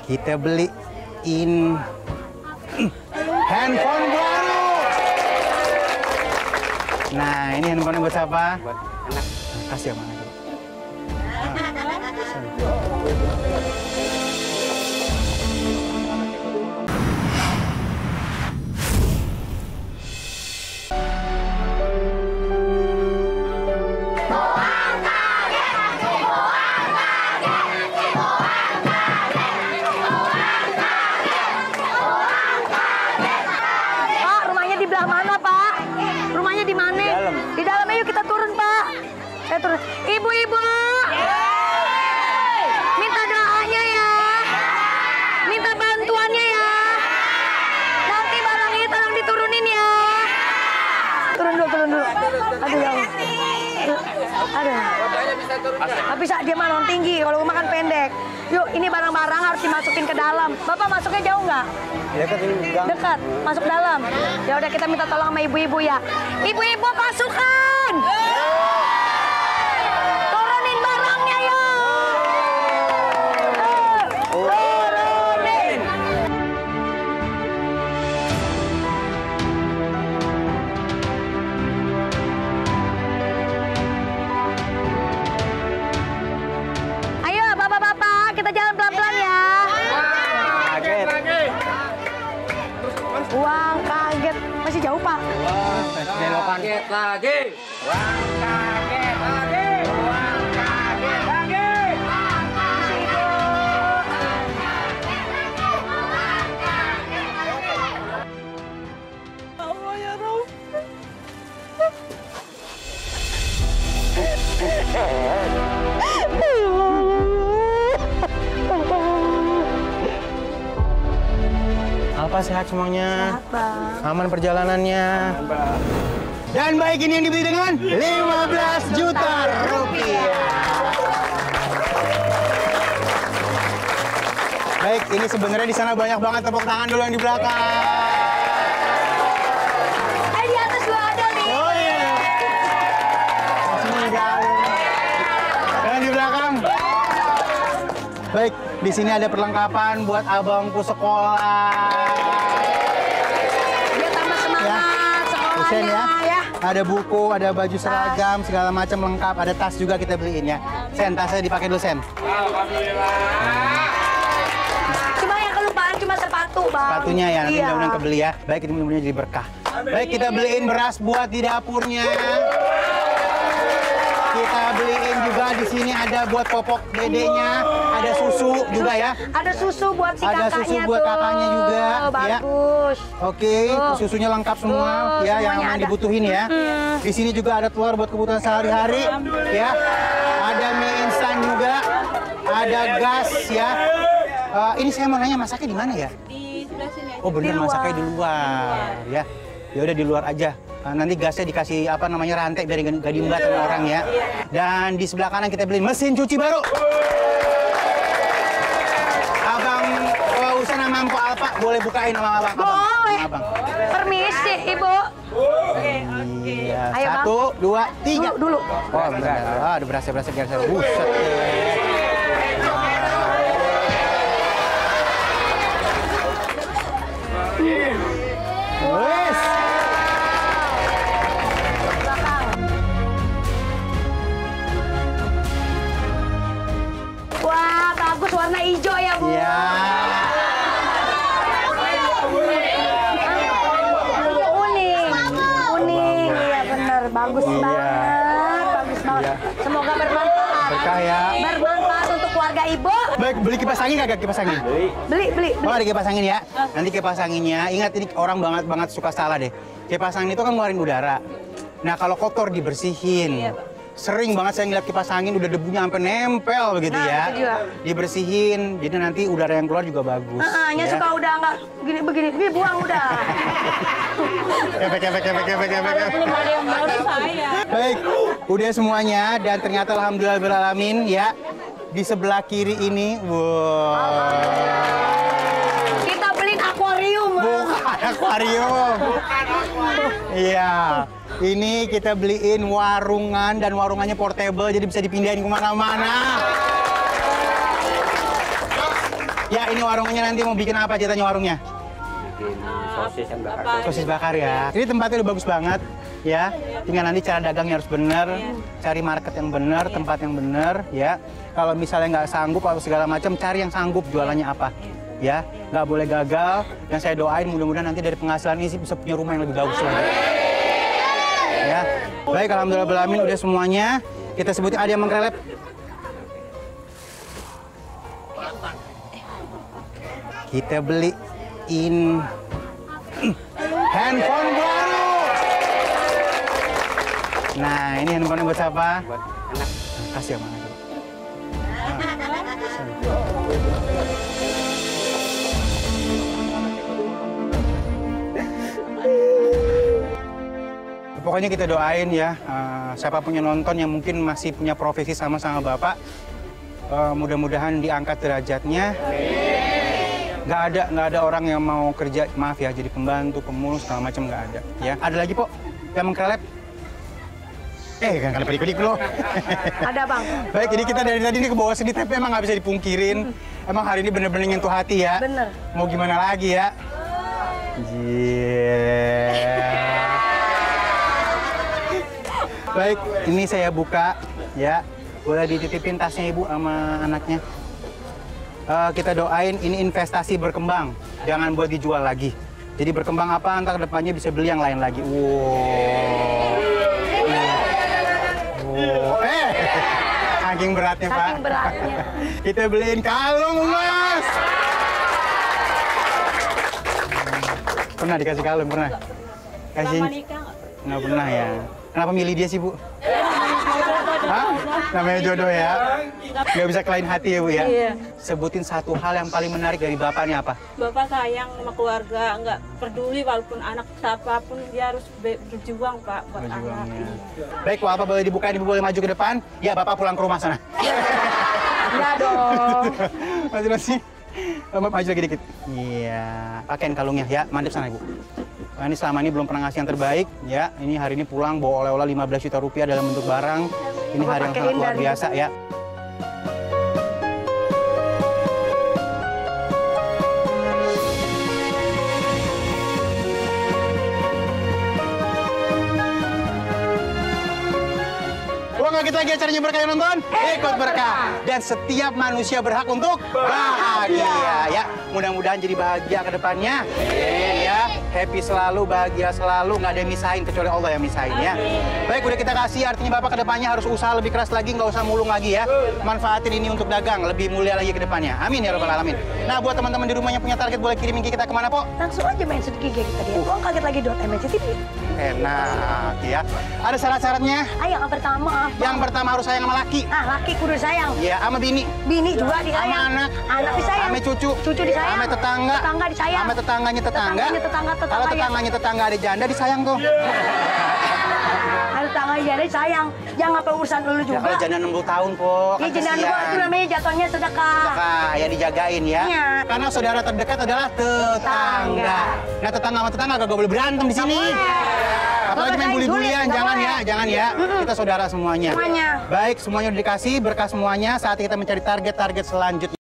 kita beliin handphone baru. Nah, ini handphone buat siapa? Buat anak. Kasih yang mana? Ibu-ibu, minta doanya ya, minta bantuannya ya. Nanti barang ini tolong diturunin ya. Turun dulu. Aduh ya. Aduh. Tapi dia mah tinggi, kalau rumah kan pendek. Yuk, ini barang-barang harus dimasukin ke dalam. Bapak masuknya jauh nggak? Dekat, masuk dalam. Ya udah kita minta tolong sama ibu-ibu ya. Ibu-ibu pasukan. Uang kaget. Masih jauh, Pak. Uang kaget lagi. Uang kaget lagi. Uang kaget lagi. Allah ya Rabb. Alfa sehat semuanya. Sehat, Bang. Aman perjalanannya. Dan baik, ini yang dibeli dengan 15 juta rupiah. Baik, ini sebenarnya di sana banyak banget, tepuk tangan dulu yang di belakang. Di atas juga ada nih. Oh iya. Dan di belakang. Baik, di sini ada perlengkapan buat abangku sekolah. Biar tambah semangat sekolahnya ya. Ada buku, ada baju seragam, segala macam lengkap. Ada tas juga kita beliin ya. Sen, tasnya dipakai dulu, Sen. Cuma yang kelupaan cuma sepatu, Bang. Sepatunya ya, nanti mudah-mudahan kebeli ya. Baik, ini mudah-mudahan jadi berkah. Baik, kita beliin beras buat di dapurnya. Kita beliin juga di sini ada buat popok dedenya, ada susu juga ya. Ada susu buat si kakaknya. Ada susu buat kakaknya juga. Bagus. Ya. Oke, susunya lengkap semua ya, yang memang dibutuhin ya. Di sini juga ada telur buat kebutuhan sehari-hari ya. Ada mie instan juga, ada gas ya. Ini saya mau nanya, masaknya di mana ya? Di sebelah sini aja. Oh bener, masaknya di luar ya. Ya udah di luar aja. Nanti gasnya dikasih apa namanya rantai biar nggak diembat sama orang ya. Dan di sebelah kanan kita beli mesin cuci baru. Abang Usen sama Mpok Alfa boleh bukain sama abang. Boleh. Abang. Permisi, Ibu. Iya. Ayo, Bang. 1, 2, 3. Dulu. Oh benar. Aduh berasa biasa. Buset. Wes. Wah, bagus warna hijau ya, Bu. Iya. Kuning. Iya benar, bagus Iya. banget. Bagus banget. Iya. Semoga bermanfaat. Berkah ya. Bermanfaat untuk keluarga Ibu. Baik, beli kipas angin nggak kipas angin? Beli. Oh, ada kipas angin ya. Nanti kipas anginnya, ingat ini orang banget suka salah deh. Kipas angin itu kan ngeluarin udara. Nah, kalau kotor dibersihin. Sering banget saya ngeliat kipas angin udah debunya sampai nempel begitu ya. Itu juga. Dibersihin, jadi nanti udara yang keluar juga bagus. Nya ya. suka udah nggak begini, buang udah. Kepek. Belum ada yang baru saya. Baik, udah semuanya dan ternyata alhamdulillahirrahmanirrahim ya. Di sebelah kiri ini, wow. Kita beliin akuarium. Bukan akuarium. Iya, ini kita beliin warungan dan warungannya portable jadi bisa dipindahin kemana-mana. Ya, ini warungnya nanti mau bikin apa ceritanya warungnya? Bikin sosis yang bakar. Sosis bakar ya. Ini tempatnya udah bagus banget ya. Tinggal nanti cara dagangnya harus bener, cari market yang bener, tempat yang bener ya. Kalau misalnya nggak sanggup atau segala macam, cari yang sanggup jualannya apa. Ya, nggak boleh gagal. Yang saya doain mudah-mudahan nanti dari penghasilan ini bisa punya rumah yang lebih bagus lagi. Ya, baik, alhamdulillah udah semuanya. Kita sebutin ada yang mengkrelep. Kita beliin handphone baru. Nah, ini handphone buat siapa? Buat anak. Kasih yang mana? Pokoknya kita doain ya, siapapun yang nonton yang mungkin masih punya profesi sama-sama Bapak, mudah-mudahan diangkat derajatnya. Nggak ada orang yang mau kerja, maaf ya, jadi pembantu, pemulung, segala macam nggak ada. Ya, ada lagi Pok yang mengkrelep? Kan kalian pedik-pedik loh. Ada Bang. Baik, jadi kita dari tadi ini ke bawah sedih, tapi emang nggak bisa dipungkirin. Emang hari ini bener-bener nyentuh hati ya. Bener. Mau gimana lagi ya? Baik, ini saya buka ya. Boleh dititipin tasnya Ibu sama anaknya. Kita doain ini investasi berkembang, jangan buat dijual lagi. Jadi berkembang apa, ntar kedepannya bisa beli yang lain lagi. Saking beratnya Pak. Saking beratnya. Kita beliin kalung emas. Pernah dikasih kalung, pernah? Kasih? Lama nikah nggak? Nggak pernah ya. Kenapa milih dia sih Bu? Hah? Namanya jodoh ya? Nggak bisa kelain hati ya Bu ya? Iya. Sebutin satu hal yang paling menarik dari Bapak nih apa? Bapak sayang sama keluarga, nggak peduli walaupun anak siapapun dia harus berjuang Pak buat anak. Berjuangnya. Baik, Bapak boleh dibuka, Ibu boleh maju ke depan. Ya, Bapak pulang ke rumah sana. Iya dong. Masih. Maju lagi dikit. Iya, pakaiin kalungnya ya, mantap sana Ibu. Nah, ini selama ini belum pernah ngasih yang terbaik ya. Ini hari ini pulang bawa oleh-oleh 15 juta rupiah dalam bentuk barang. Ini hari yang sangat luar biasa ya. Kita lagi acaranya berkah yang nonton, ikut berkah. Dan setiap manusia berhak untuk bahagia ya. Mudah-mudahan jadi bahagia ke depannya. Ya, happy selalu, bahagia selalu, nggak ada yang misahin kecuali Allah yang misahin ya. Baik, udah kita kasih, artinya Bapak ke depannya harus usaha lebih keras lagi, nggak usah mulung lagi ya. Manfaatin ini untuk dagang, lebih mulia lagi ke depannya. Amin ya rabbal alamin. Nah, buat teman-teman di rumah yang punya target boleh kirimin kita kemana, Pok? Langsung aja main sedikit kita dia. Uang kaget lagi .mnctv. Enak ya. Ada syarat-syaratnya? Yang pertama. Yang pertama harus sayang sama laki. Laki kudu sayang. Iya, sama bini. Bini juga disayang. Sama anak. Anak disayang. Sama cucu. Cucu disayang. Sama tetangga. Tetangga disayang. Sama tetangganya tetangga. Tetangga Kalau tetangganya tetangga ada janda disayang tuh. Ada tetangga janda disayang. Jangan apa urusan lu Ya, juga. kalau janda 60 tahun, Pok. Iya, janda itu namanya jatuhnya sedekah. Sedekah, ya dijagain ya. Iya. Karena saudara terdekat adalah tetangga. Nah, tetangga sama tetangga gak boleh berantem di sini. Apalagi main bully-bulian, jangan ya, jangan ya. Kita saudara semuanya. Semuanya. Baik, semuanya udah dikasih, berkah semuanya. Saat kita mencari target-target selanjutnya.